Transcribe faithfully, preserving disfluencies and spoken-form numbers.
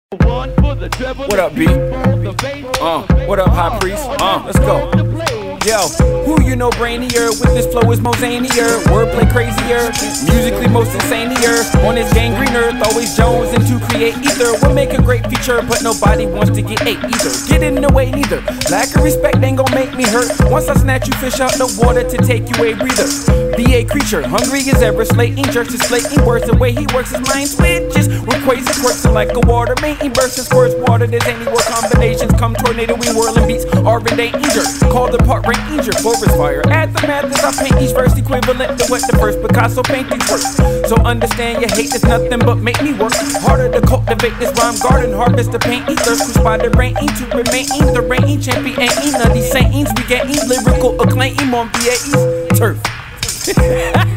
What up, B? Uh, what up, High Priest? Uh, let's go. Yo, who you know brainier? With this flow is mosanier. Wordplay crazier, musically most insanier. On his gangrene earth, always Jones and to create ether. We'll make a great feature, but nobody wants to get ate either. Get in the way neither. Lack of respect ain't gon' make me hurt. Once I snatch you fish out the water to take you a breather. Be a creature, hungry as ever, slating jerks is slating words. The way he works his mind switches with crazy quirks and like a water main. He bursts and squirts water. There's any word combinations. Come tornado, we whirling beats are in danger. Call the part ranger, forest fire. Add the math as I paint each verse equivalent to what the first Picasso painting's worth. So understand your hate is nothing but make me work harder to cultivate this rhyme garden. Harvest the paint, eat thirst, who's by the rain to remain the reigning champion. Ain't none of these saints we getting lyrical acclaim on V A's turf.